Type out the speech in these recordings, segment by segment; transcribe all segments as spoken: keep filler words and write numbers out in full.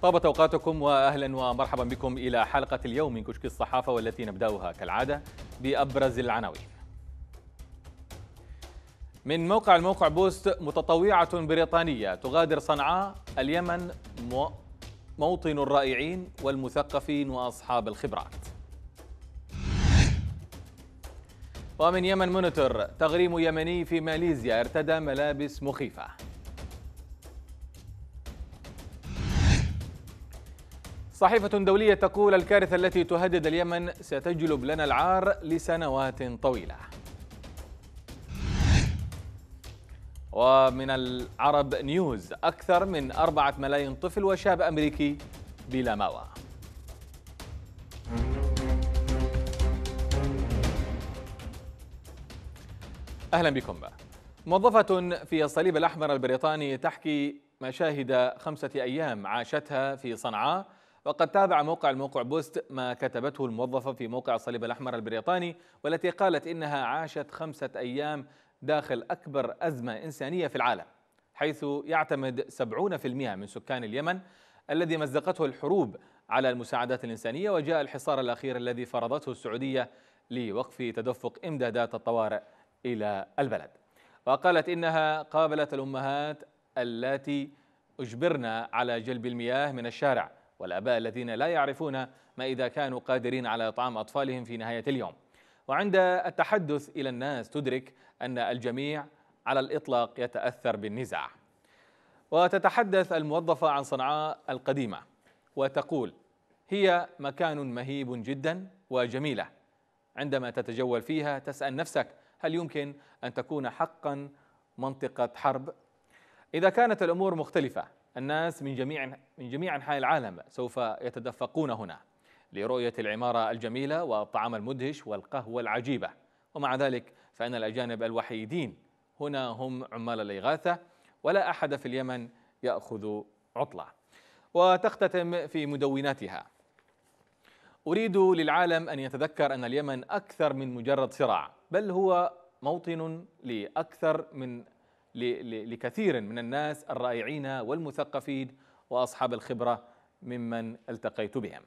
طابت أوقاتكم وأهلا ومرحبا بكم إلى حلقة اليوم من كشك الصحافة، والتي نبدأها كالعادة بأبرز العناوين. من موقع الموقع بوست: متطوعة بريطانية تغادر صنعاء، اليمن موطن الرائعين والمثقفين وأصحاب الخبرات. ومن يمن مونيتور: تغريم يمني في ماليزيا ارتدى ملابس مخيفة. صحيفة دولية تقول: الكارثة التي تهدد اليمن ستجلب لنا العار لسنوات طويلة. ومن العرب نيوز: أكثر من أربعة ملايين طفل وشاب أمريكي بلا مأوى. أهلا بكم. موظفة في الصليب الأحمر البريطاني تحكي مشاهد خمسة أيام عاشتها في صنعاء، وقد تابع موقع الموقع بوست ما كتبته الموظفة في موقع الصليب الأحمر البريطاني، والتي قالت إنها عاشت خمسة أيام داخل أكبر أزمة إنسانية في العالم، حيث يعتمد سبعين بالمئة من سكان اليمن الذي مزقته الحروب على المساعدات الإنسانية، وجاء الحصار الأخير الذي فرضته السعودية لوقف تدفق إمدادات الطوارئ إلى البلد. وقالت إنها قابلت الأمهات اللاتي أجبرن على جلب المياه من الشارع، والآباء الذين لا يعرفون ما إذا كانوا قادرين على إطعام أطفالهم في نهاية اليوم. وعند التحدث إلى الناس تدرك أن الجميع على الإطلاق يتأثر بالنزاع. وتتحدث الموظفة عن صنعاء القديمة وتقول: هي مكان مهيب جدا وجميلة، عندما تتجول فيها تسأل نفسك: هل يمكن أن تكون حقا منطقة حرب؟ إذا كانت الأمور مختلفة، الناس من جميع من جميع أنحاء العالم سوف يتدفقون هنا لرؤية العمارة الجميلة والطعام المدهش والقهوة العجيبة، ومع ذلك فإن الأجانب الوحيدين هنا هم عمال الإغاثة، ولا أحد في اليمن يأخذ عطلة. وتختتم في مدوناتها: أريد للعالم أن يتذكر أن اليمن أكثر من مجرد صراع، بل هو موطن لأكثر من لكثير من الناس الرائعين والمثقفين وأصحاب الخبرة ممن التقيت بهم.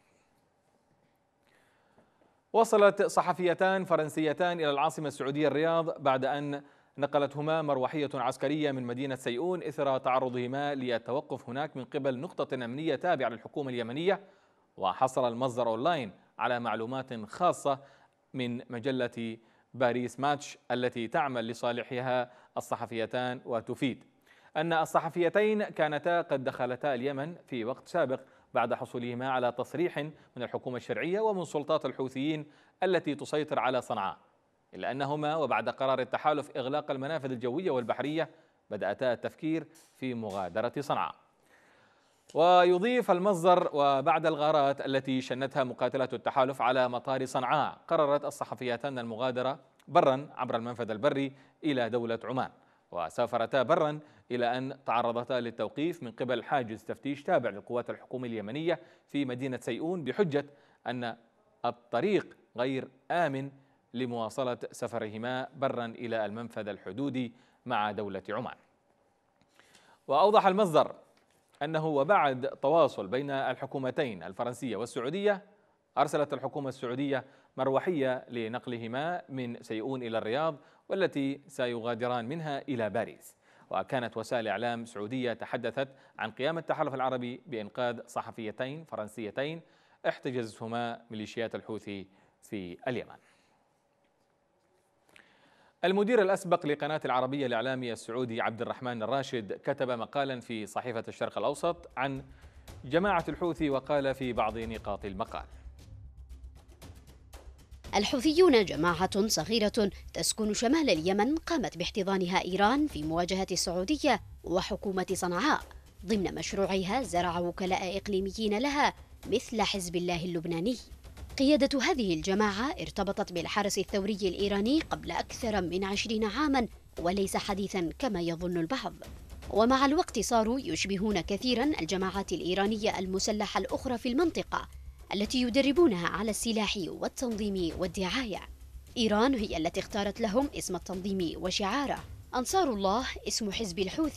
وصلت صحفيتان فرنسيتان إلى العاصمة السعودية الرياض بعد أن نقلتهما مروحية عسكرية من مدينة سيئون إثر تعرضهما للتوقف هناك من قبل نقطة أمنية تابعة للحكومة اليمنية. وحصل المصدر أونلاين على معلومات خاصة من مجلة باريس ماتش التي تعمل لصالحها الصحفيتان، وتفيد أن الصحفيتين كانتا قد دخلتا اليمن في وقت سابق بعد حصولهما على تصريح من الحكومة الشرعية ومن سلطات الحوثيين التي تسيطر على صنعاء، إلا أنهما وبعد قرار التحالف إغلاق المنافذ الجوية والبحرية بدأتا التفكير في مغادرة صنعاء. ويضيف المصدر: وبعد الغارات التي شنتها مقاتلات التحالف على مطار صنعاء، قررت الصحفيتان المغادرة برا عبر المنفذ البري إلى دولة عمان، وسافرتا برا إلى أن تعرضتا للتوقيف من قبل حاجز تفتيش تابع للقوات الحكومية اليمنية في مدينة سيئون بحجة أن الطريق غير آمن لمواصلة سفرهما برا إلى المنفذ الحدودي مع دولة عمان. وأوضح المصدر أنه وبعد تواصل بين الحكومتين الفرنسية والسعودية، أرسلت الحكومة السعودية مروحية لنقلهما من سيئون إلى الرياض، والتي سيغادران منها إلى باريس. وكانت وسائل إعلام سعودية تحدثت عن قيام التحالف العربي بإنقاذ صحفيتين فرنسيتين احتجزتهما ميليشيات الحوثي في اليمن. المدير الأسبق لقناة العربية الإعلامي السعودي عبد الرحمن الراشد كتب مقالا في صحيفة الشرق الأوسط عن جماعة الحوثي، وقال في بعض نقاط المقال: الحوثيون جماعة صغيرة تسكن شمال اليمن قامت باحتضانها إيران في مواجهة السعودية وحكومة صنعاء ضمن مشروعها زرع وكلاء إقليميين لها مثل حزب الله اللبناني. قيادة هذه الجماعة ارتبطت بالحرس الثوري الإيراني قبل أكثر من عشرين عاما، وليس حديثا كما يظن البعض. ومع الوقت صاروا يشبهون كثيرا الجماعات الإيرانية المسلحة الأخرى في المنطقة التي يدربونها على السلاح والتنظيم والدعاية. إيران هي التي اختارت لهم اسم التنظيم وشعاره. أنصار الله اسم حزب الحوثي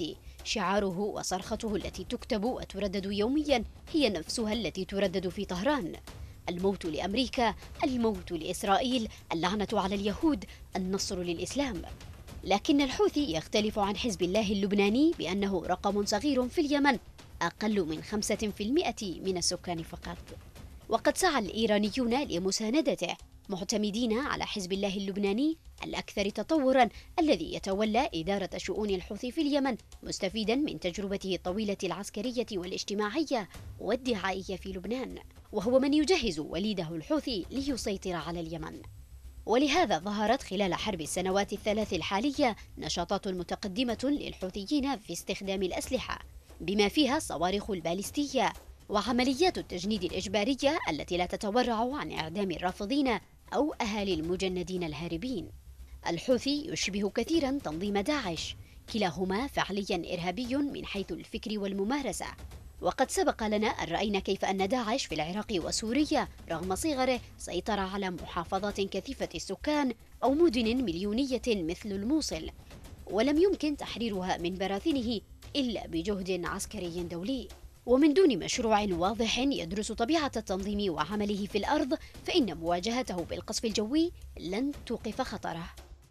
شعاره وصرخته التي تكتب وتردد يوميا هي نفسها التي تردد في طهران: الموت لأمريكا، الموت لإسرائيل، اللعنة على اليهود، النصر للإسلام. لكن الحوثي يختلف عن حزب الله اللبناني بأنه رقم صغير في اليمن، أقل من خمسة في المئة من السكان فقط. وقد سعى الإيرانيون لمساندته، معتمدين على حزب الله اللبناني الأكثر تطوراً الذي يتولى إدارة شؤون الحوثي في اليمن، مستفيداً من تجربته الطويلة العسكرية والاجتماعية والدعائية في لبنان، وهو من يجهز وليده الحوثي ليسيطر على اليمن. ولهذا ظهرت خلال حرب السنوات الثلاث الحالية نشاطات متقدمة للحوثيين في استخدام الأسلحة، بما فيها الصواريخ البالستية وعمليات التجنيد الإجبارية التي لا تتورع عن إعدام الرافضين أو أهالي المجندين الهاربين. الحوثي يشبه كثيرا تنظيم داعش، كلاهما فعليا إرهابي من حيث الفكر والممارسة. وقد سبق لنا أن رأينا كيف أن داعش في العراق وسوريا رغم صغره سيطر على محافظات كثيفة السكان أو مدن مليونية مثل الموصل، ولم يمكن تحريرها من براثنه إلا بجهد عسكري دولي. ومن دون مشروع واضح يدرس طبيعة التنظيم وعمله في الأرض، فإن مواجهته بالقصف الجوي لن توقف خطره.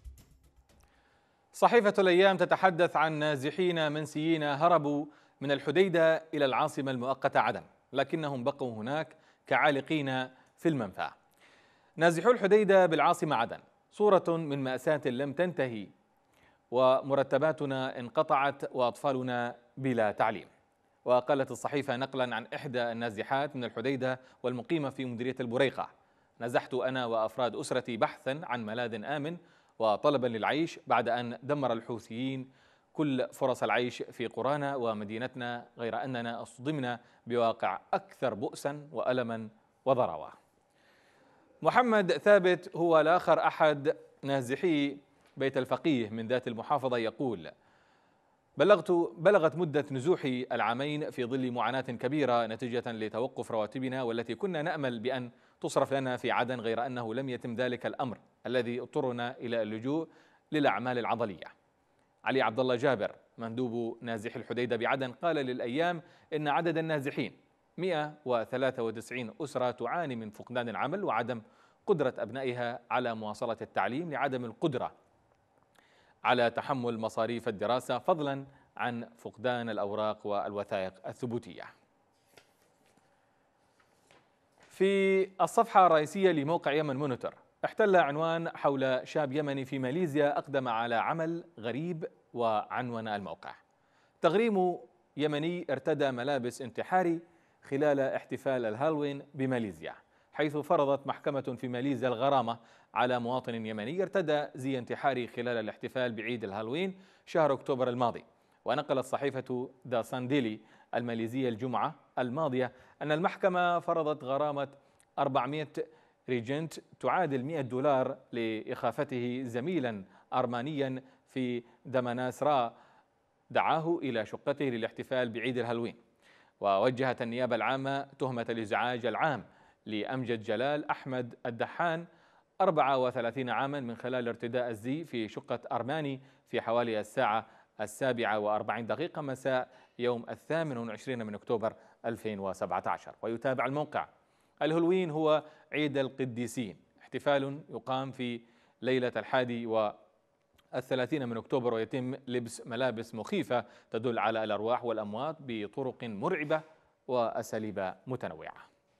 صحيفة الأيام تتحدث عن نازحين منسيين هربوا من الحديدة إلى العاصمة المؤقتة عدن، لكنهم بقوا هناك كعالقين في المنفى. نازحو الحديدة بالعاصمة عدن صورة من مأساة لم تنتهي، ومرتباتنا انقطعت وأطفالنا بلا تعليم. وقالت الصحيفة نقلا عن إحدى النازحات من الحديدة والمقيمة في مديرية البريقة: نزحت أنا وأفراد أسرتي بحثا عن ملاذ آمن وطلبا للعيش بعد أن دمر الحوثيين كل فرص العيش في قرانا ومدينتنا، غير أننا اصطدمنا بواقع أكثر بؤسا وألما وضراوة. محمد ثابت هو الآخر أحد نازحي بيت الفقيه من ذات المحافظة، يقول: بلغت بلغت مدة نزوحي العامين في ظل معاناة كبيرة نتيجة لتوقف رواتبنا والتي كنا نأمل بأن تصرف لنا في عدن، غير أنه لم يتم ذلك الأمر الذي اضطرنا إلى اللجوء للأعمال العضلية. علي عبد الله جابر مندوب نازحي الحديدة بعدن قال للأيام إن عدد النازحين مئة وثلاثة وتسعين أسرة تعاني من فقدان العمل وعدم قدرة أبنائها على مواصلة التعليم لعدم القدرة على تحمل مصاريف الدراسة، فضلا عن فقدان الأوراق والوثائق الثبوتية. في الصفحة الرئيسية لموقع يمن مونيتور احتل عنوان حول شاب يمني في ماليزيا أقدم على عمل غريب، وعنون الموقع: تغريم يمني ارتدى ملابس انتحاري خلال احتفال الهالوين بماليزيا، حيث فرضت محكمة في ماليزيا الغرامة على مواطن يمني ارتدى زي انتحاري خلال الاحتفال بعيد الهالوين شهر أكتوبر الماضي. ونقلت صحيفة ذا سانديلي الماليزية الجمعة الماضية أن المحكمة فرضت غرامة أربعمئة ريجنت تعادل مئة دولار لإخافته زميلا أرمانيا في دمناسرا دعاه إلى شقته للاحتفال بعيد الهالوين. ووجهت النيابة العامة تهمة الإزعاج العام لأمجد جلال أحمد الدحان أربعة وثلاثين عاما من خلال ارتداء الزي في شقة أرماني في حوالي الساعة السابعة وأربعين دقيقة مساء يوم الثامن والعشرين من أكتوبر ألفين وسبعة عشر. ويتابع الموقع: الهالوين هو عيد القديسين، احتفال يقام في ليلة الحادي والثلاثين من أكتوبر، ويتم لبس ملابس مخيفة تدل على الأرواح والأموات بطرق مرعبة وأساليب متنوعة.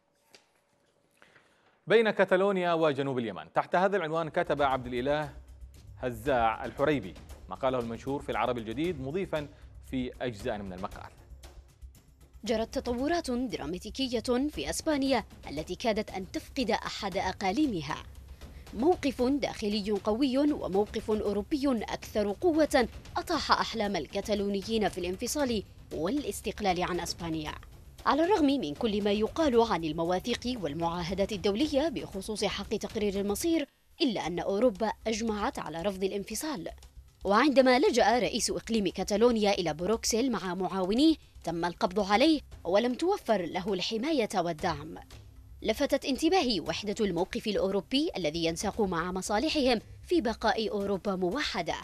بين كتالونيا وجنوب اليمن، تحت هذا العنوان كتب عبد الإله هزاع الحريبي مقاله المنشور في العربي الجديد، مضيفا في أجزاء من المقال: جرت تطورات دراماتيكية في أسبانيا التي كادت أن تفقد أحد أقاليمها. موقف داخلي قوي وموقف أوروبي أكثر قوة أطاح أحلام الكتالونيين في الانفصال والاستقلال عن أسبانيا. على الرغم من كل ما يقال عن المواثيق والمعاهدات الدولية بخصوص حق تقرير المصير، إلا أن أوروبا أجمعت على رفض الانفصال. وعندما لجأ رئيس إقليم كتالونيا إلى بروكسل مع معاونيه تم القبض عليه ولم توفر له الحماية والدعم. لفتت انتباهي وحدة الموقف الأوروبي الذي ينساق مع مصالحهم في بقاء أوروبا موحدة.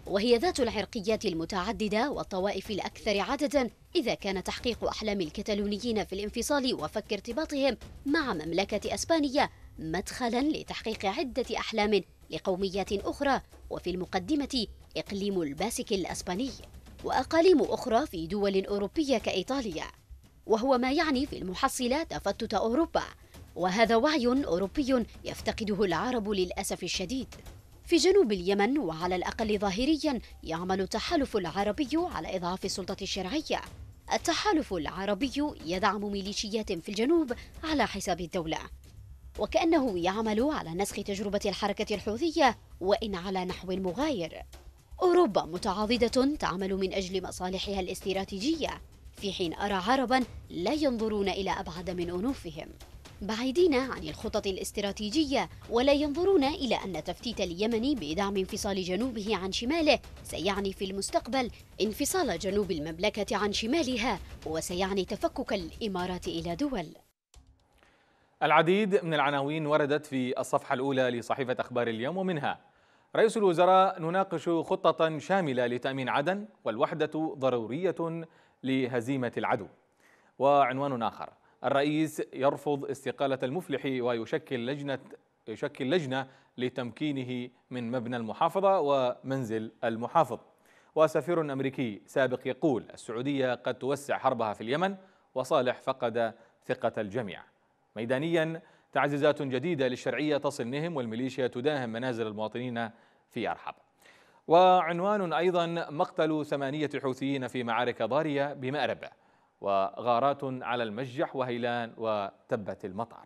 وهي ذات العرقيات المتعددة والطوائف الأكثر عددا، إذا كان تحقيق أحلام الكتالونيين في الانفصال وفك ارتباطهم مع مملكة أسبانيا مدخلا لتحقيق عدة أحلام لقوميات أخرى، وفي المقدمة إقليم الباسك الأسباني وأقاليم أخرى في دول أوروبية كإيطاليا، وهو ما يعني في المحصلة تفتت أوروبا، وهذا وعي أوروبي يفتقده العرب للأسف الشديد. في جنوب اليمن وعلى الأقل ظاهريا يعمل التحالف العربي على إضعاف السلطة الشرعية. التحالف العربي يدعم ميليشيات في الجنوب على حساب الدولة، وكأنه يعمل على نسخ تجربة الحركة الحوثية وإن على نحو مغاير. أوروبا متعاضدة تعمل من أجل مصالحها الاستراتيجية، في حين أرى عربا لا ينظرون إلى أبعد من أنوفهم، بعيدين عن الخطط الاستراتيجية، ولا ينظرون إلى أن تفتيت اليمن بدعم انفصال جنوبه عن شماله سيعني في المستقبل انفصال جنوب المملكة عن شمالها، وسيعني تفكك الإمارات إلى دول. العديد من العناوين وردت في الصفحة الأولى لصحيفة أخبار اليوم، ومنها: رئيس الوزراء: نناقش خطة شاملة لتأمين عدن، والوحدة ضرورية لهزيمة العدو. وعنوان آخر: الرئيس يرفض استقالة المفلح ويشكل لجنة يشكل لجنة لتمكينه من مبنى المحافظة ومنزل المحافظ. وسفير أمريكي سابق يقول: السعودية قد توسع حربها في اليمن، وصالح فقد ثقة الجميع. ميدانيا: تعزيزات جديدة للشرعية تصل نهم، والميليشيا تداهم منازل المواطنين في أرحب. وعنوان أيضا: مقتل ثمانية حوثيين في معارك ضارية بمأرب، وغارات على المسجح وهيلان وتبة المطار.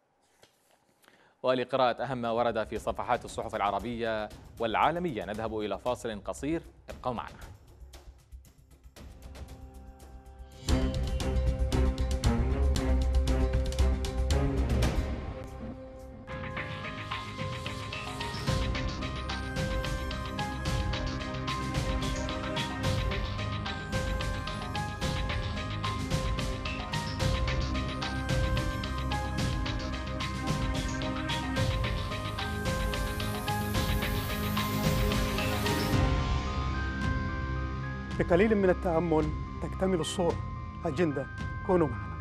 ولقراءة أهم ما ورد في صفحات الصحف العربية والعالمية نذهب إلى فاصل قصير، ابقوا معنا. بقليل من التأمل تكتمل الصورة. أجندة، كونوا معنا.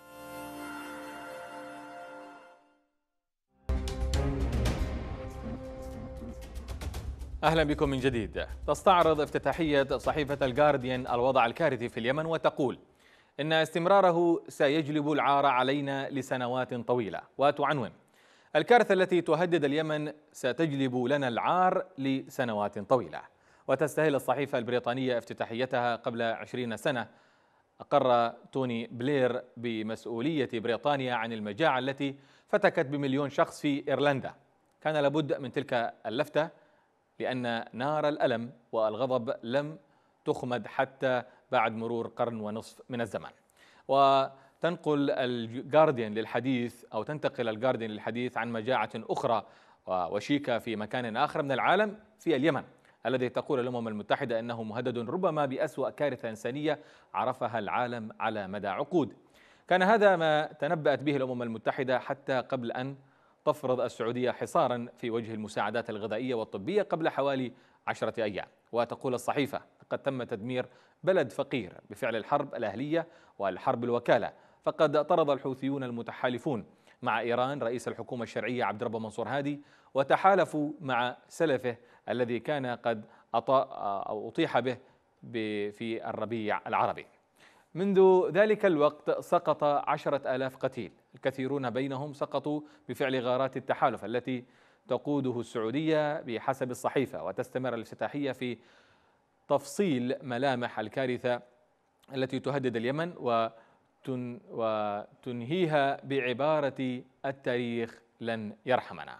أهلا بكم من جديد. تستعرض افتتاحية صحيفة الجارديان الوضع الكارثي في اليمن، وتقول إن استمراره سيجلب العار علينا لسنوات طويلة، وتعنون: الكارثة التي تهدد اليمن ستجلب لنا العار لسنوات طويلة. وتستهل الصحيفة البريطانية افتتاحيتها قبل عشرين سنة. أقر توني بلير بمسؤولية بريطانيا عن المجاعة التي فتكت بمليون شخص في إيرلندا. كان لابد من تلك اللفتة، لأن نار الألم والغضب لم تخمد حتى بعد مرور قرن ونصف من الزمن. وتنقل الجارديان للحديث أو تنتقل الجارديان للحديث عن مجاعة أخرى وشيكة في مكان آخر من العالم، في اليمن، الذي تقول الأمم المتحدة أنه مهدد ربما بأسوأ كارثة إنسانية عرفها العالم على مدى عقود. كان هذا ما تنبأت به الأمم المتحدة حتى قبل أن تفرض السعودية حصارا في وجه المساعدات الغذائية والطبية قبل حوالي عشرة أيام. وتقول الصحيفة: قد تم تدمير بلد فقير بفعل الحرب الأهلية والحرب الوكالة، فقد طرد الحوثيون المتحالفون مع إيران رئيس الحكومة الشرعية عبد الرب منصور هادي، وتحالفوا مع سلفه الذي كان قد أو أطيح به في الربيع العربي. منذ ذلك الوقت سقط عشرة آلاف قتيل، الكثيرون بينهم سقطوا بفعل غارات التحالف التي تقوده السعودية بحسب الصحيفة. وتستمر الافتتاحية في تفصيل ملامح الكارثة التي تهدد اليمن وتن وتنهيها بعبارة: التاريخ لن يرحمنا.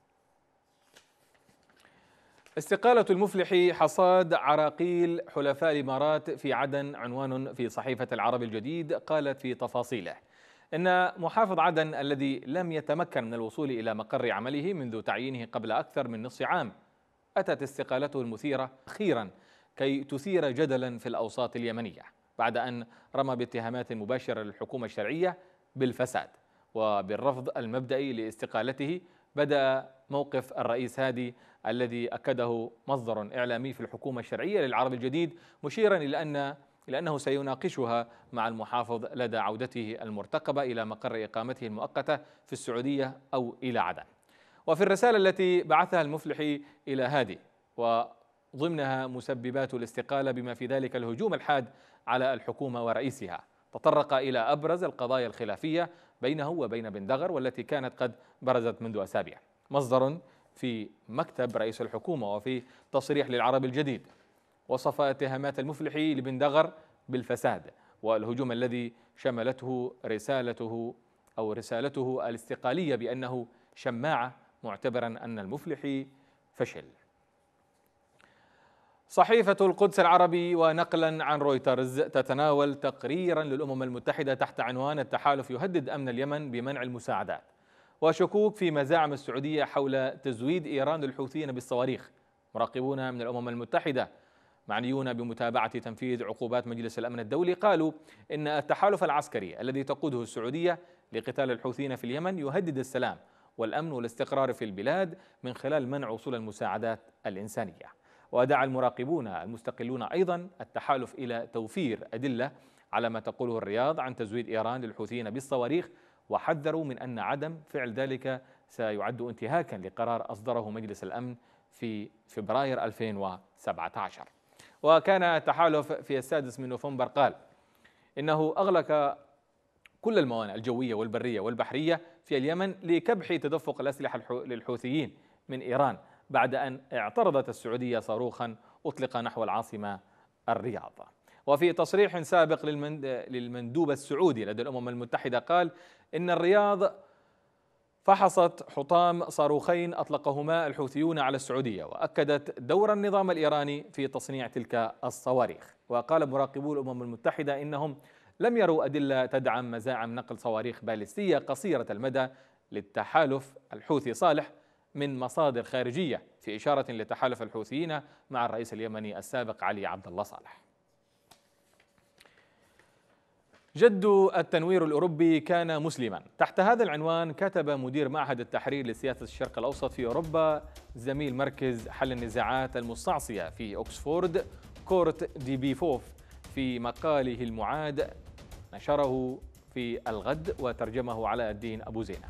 استقالة المفلح حصاد عراقيل حلفاء الإمارات في عدن، عنوان في صحيفة العرب الجديد. قالت في تفاصيله إن محافظ عدن الذي لم يتمكن من الوصول إلى مقر عمله منذ تعيينه قبل أكثر من نصف عام، أتت استقالته المثيرة أخيرا كي تثير جدلا في الأوساط اليمنية، بعد أن رمى باتهامات مباشرة للحكومة الشرعية بالفساد وبالرفض المبدئي لاستقالته بدأ موقف الرئيس هادي الذي أكده مصدر إعلامي في الحكومة الشرعية للعرب الجديد، مشيرا إلى أن إلى أنه سيناقشها مع المحافظ لدى عودته المرتقبة إلى مقر إقامته المؤقتة في السعودية أو إلى عدن. وفي الرسالة التي بعثها المفلحي إلى هادي وضمنها مسببات الاستقالة بما في ذلك الهجوم الحاد على الحكومة ورئيسها، تطرق إلى أبرز القضايا الخلافية بينه وبين بن دغر والتي كانت قد برزت منذ أسابيع. مصدر في مكتب رئيس الحكومة وفي تصريح للعرب الجديد وصف اتهامات المفلحي لبن دغر بالفساد والهجوم الذي شملته رسالته أو رسالته الاستقالية بأنه شماعة، معتبرا أن المفلحي فشل. صحيفة القدس العربي ونقلا عن رويترز تتناول تقريرا للأمم المتحدة تحت عنوان التحالف يهدد أمن اليمن بمنع المساعدات، وشكوك في مزاعم السعودية حول تزويد إيران للحوثيين بالصواريخ. مراقبون من الأمم المتحدة معنيون بمتابعة تنفيذ عقوبات مجلس الأمن الدولي قالوا إن التحالف العسكري الذي تقوده السعودية لقتال الحوثيين في اليمن يهدد السلام والأمن والاستقرار في البلاد من خلال منع وصول المساعدات الإنسانية. ودعا المراقبون المستقلون أيضا التحالف إلى توفير أدلة على ما تقوله الرياض عن تزويد إيران للحوثيين بالصواريخ، وحذروا من أن عدم فعل ذلك سيعد انتهاكا لقرار أصدره مجلس الأمن في فبراير ألفين وسبعة عشر. وكان التحالف في السادس من نوفمبر قال إنه أغلق كل الموانئ الجوية والبرية والبحرية في اليمن لكبح تدفق الأسلحة للحوثيين من إيران بعد أن اعترضت السعودية صاروخا أطلق نحو العاصمة الرياض. وفي تصريح سابق للمندوب السعودي لدى الأمم المتحدة قال إن الرياض فحصت حطام صاروخين أطلقهما الحوثيون على السعودية، وأكدت دور النظام الإيراني في تصنيع تلك الصواريخ. وقال مراقبو الأمم المتحدة إنهم لم يروا أدلة تدعم مزاعم نقل صواريخ باليستية قصيرة المدى للتحالف الحوثي صالح من مصادر خارجية، في إشارة لتحالف الحوثيين مع الرئيس اليمني السابق علي عبد الله صالح. جد التنوير الأوروبي كان مسلما. تحت هذا العنوان كتب مدير معهد التحرير لسياسة الشرق الأوسط في أوروبا زميل مركز حل النزاعات المستعصية في أكسفورد كورت دي بيفوف في مقاله المعاد نشره في الغد وترجمه علاء الدين أبو زينة.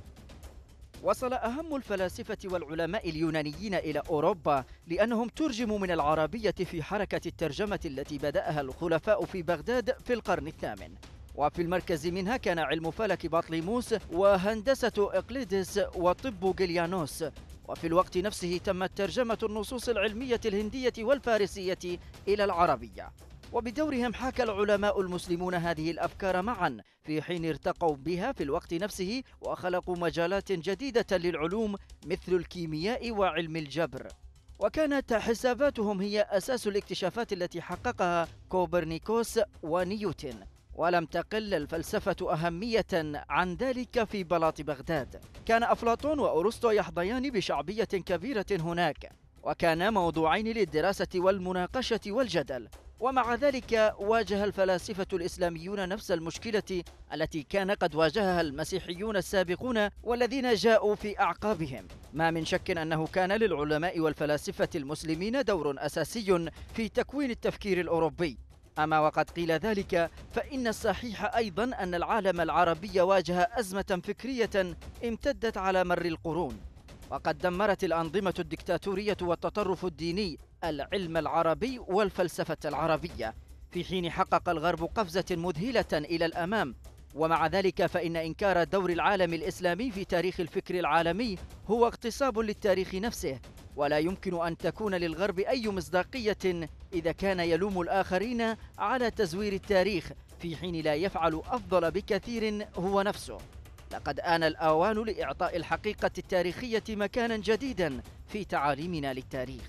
وصل أهم الفلاسفة والعلماء اليونانيين إلى أوروبا لأنهم ترجموا من العربية في حركة الترجمة التي بدأها الخلفاء في بغداد في القرن الثامن. وفي المركز منها كان علم فلك بطليموس وهندسة إقليدس وطب جليانوس. وفي الوقت نفسه تمت ترجمة النصوص العلمية الهندية والفارسية إلى العربية. وبدورهم حاكى العلماء المسلمون هذه الأفكار معا في حين ارتقوا بها في الوقت نفسه وخلقوا مجالات جديدة للعلوم مثل الكيمياء وعلم الجبر. وكانت حساباتهم هي أساس الاكتشافات التي حققها كوبرنيكوس ونيوتن. ولم تقل الفلسفة أهمية عن ذلك في بلاط بغداد. كان أفلاطون وأرسطو يحظيان بشعبية كبيرة هناك، وكان موضوعين للدراسة والمناقشة والجدل. ومع ذلك واجه الفلاسفة الإسلاميون نفس المشكلة التي كان قد واجهها المسيحيون السابقون والذين جاءوا في أعقابهم. ما من شك أنه كان للعلماء والفلاسفة المسلمين دور أساسي في تكوين التفكير الأوروبي. أما وقد قيل ذلك، فإن الصحيح أيضا أن العالم العربي واجه أزمة فكرية امتدت على مر القرون، وقد دمرت الأنظمة الدكتاتورية والتطرف الديني العلم العربي والفلسفة العربية، في حين حقق الغرب قفزة مذهلة إلى الأمام. ومع ذلك فإن إنكار دور العالم الإسلامي في تاريخ الفكر العالمي هو اغتصاب للتاريخ نفسه، ولا يمكن أن تكون للغرب أي مصداقية إذا كان يلوم الآخرين على تزوير التاريخ في حين لا يفعل أفضل بكثير هو نفسه. لقد آن الآوان لإعطاء الحقيقة التاريخية مكانا جديدا في تعاليمنا للتاريخ.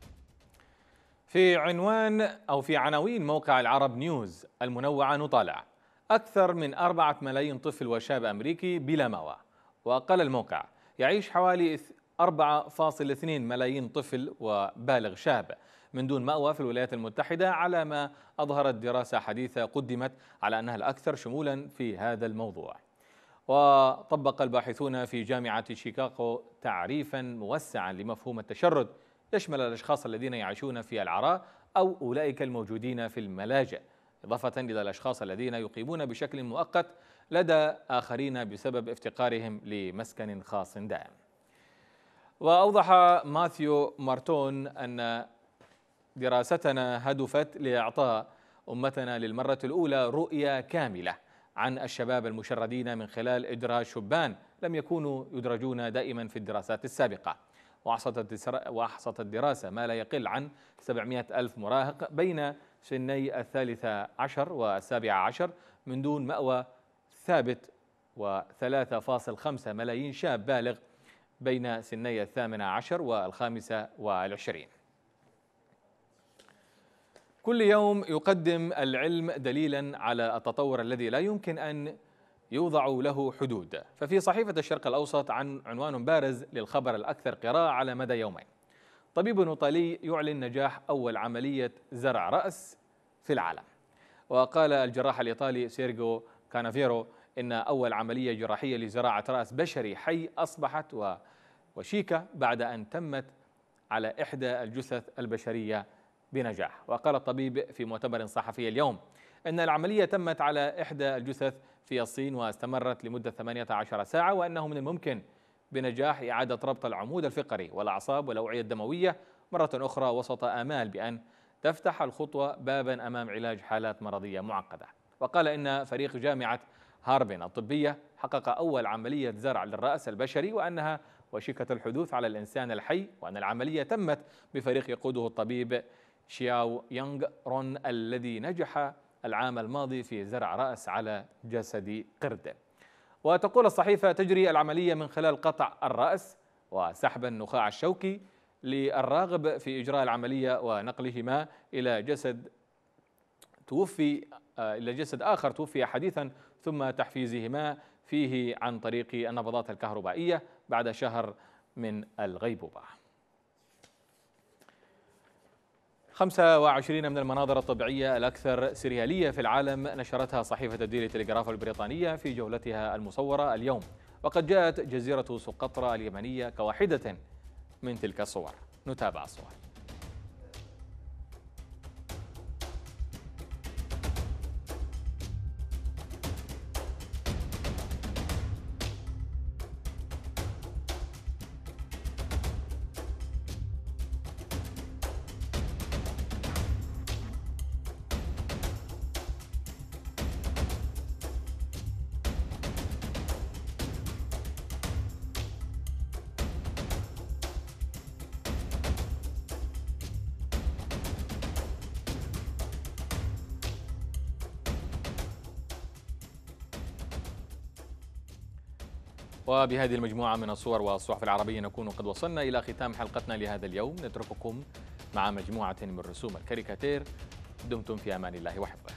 في عنوان أو في عناوين موقع العرب نيوز المنوعة نطالع: أكثر من أربعة ملايين طفل وشاب أمريكي بلا مأوى. وقال الموقع: يعيش حوالي أربعة فاصلة اثنين ملايين طفل وبالغ شاب من دون مأوى في الولايات المتحدة، على ما أظهرت دراسة حديثة قدمت على أنها الأكثر شمولا في هذا الموضوع. وطبق الباحثون في جامعة شيكاغو تعريفا موسعا لمفهوم التشرد يشمل الأشخاص الذين يعيشون في العراء أو أولئك الموجودين في الملاجئ، إضافة إلى الأشخاص الذين يقيمون بشكل مؤقت لدى آخرين بسبب افتقارهم لمسكن خاص دائم. وأوضح ماثيو مارتون أن دراستنا هدفت لإعطاء أمتنا للمرة الأولى رؤية كاملة عن الشباب المشردين من خلال إدراج شبان لم يكونوا يدرجون دائما في الدراسات السابقة. وأحصت الدراسة ما لا يقل عن سبعمائة ألف مراهق بين سني الثالثة عشر والسابعة عشر من دون مأوى ثابت، وثلاثة فاصل خمسة ملايين شاب بالغ بين سني الثامنة عشر والخامسة والعشرين. كل يوم يقدم العلم دليلا على التطور الذي لا يمكن أن يوضع له حدود. ففي صحيفة الشرق الأوسط عن عنوان بارز للخبر الأكثر قراءة على مدى يومين: طبيب إيطالي يعلن نجاح أول عملية زرع رأس في العالم. وقال الجراح الإيطالي سيرجيو كانافيرو إن أول عملية جراحية لزراعة رأس بشري حي أصبحت وشيكة بعد أن تمت على إحدى الجثث البشرية بنجاح. وقال الطبيب في مؤتمر صحفي اليوم أن العملية تمت على إحدى الجثث في الصين واستمرت لمدة ثمانية عشر ساعة، وأنه من الممكن بنجاح إعادة ربط العمود الفقري والأعصاب والأوعية الدموية مرة أخرى، وسط آمال بأن تفتح الخطوة بابا أمام علاج حالات مرضية معقدة. وقال إن فريق جامعة هاربن الطبية حقق أول عملية زرع للرأس البشري وأنها وشيكة الحدوث على الإنسان الحي، وأن العملية تمت بفريق يقوده الطبيب شياو يونغ رون الذي نجح العام الماضي في زرع رأس على جسد قرد. وتقول الصحيفة تجري العملية من خلال قطع الرأس وسحب النخاع الشوكي للراغب في إجراء العملية ونقلهما إلى جسد توفي إلى جسد آخر توفي حديثا، ثم تحفيزهما فيه عن طريق النبضات الكهربائية بعد شهر من الغيبوبة. خمسة وعشرين من المناظر الطبيعية الأكثر سريالية في العالم نشرتها صحيفة الديلي تلغراف البريطانية في جولتها المصورة اليوم، وقد جاءت جزيرة سقطرى اليمنية كواحدة من تلك الصور. نتابع الصور. وبهذه المجموعة من الصور والصحف العربية نكون قد وصلنا إلى ختام حلقتنا لهذا اليوم. نترككم مع مجموعة من رسوم الكاريكاتير. دمتم في أمان الله وحفظه.